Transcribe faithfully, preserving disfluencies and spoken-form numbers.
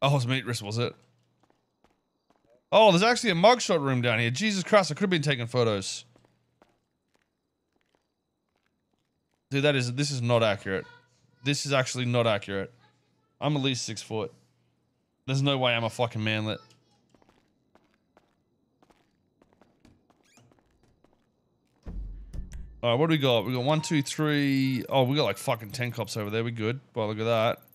Oh, it was Meatress, was it? Oh, there's actually a mugshot room down here. Jesus Christ, I could have been taking photos. Dude, that is, this is not accurate. This is actually not accurate. I'm at least six foot. There's no way I'm a fucking manlet. Alright, what do we got? We got one, two, three. Oh, we got like fucking ten cops over there. We good. Well, look at that.